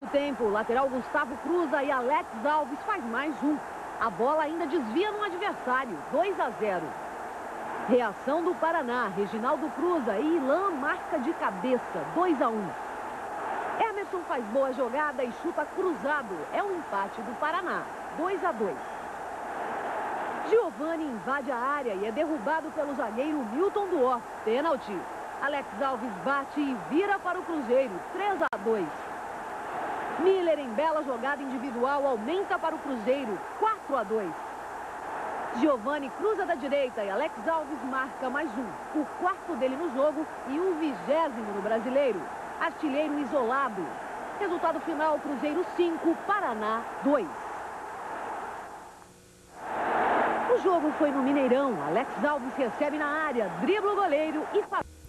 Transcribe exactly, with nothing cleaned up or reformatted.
tempo, o lateral Gustavo cruza e Alex Alves faz mais um. A bola ainda desvia no adversário, dois a zero. Reação do Paraná, Reginaldo cruza e Ilan marca de cabeça, dois a um. Emerson faz boa jogada e chuta cruzado, é um empate do Paraná, dois a dois. Giovani invade a área e é derrubado pelo zagueiro Milton Duó, pênalti. Alex Alves bate e vira para o Cruzeiro, três a dois. Miller, em bela jogada individual, aumenta para o Cruzeiro, quatro a dois. Giovani cruza da direita e Alex Alves marca mais um, o quarto dele no jogo e o vigésimo no Brasileiro. Artilheiro isolado. Resultado final, Cruzeiro cinco, Paraná dois. O jogo foi no Mineirão. Alex Alves recebe na área, dribla o goleiro e faz...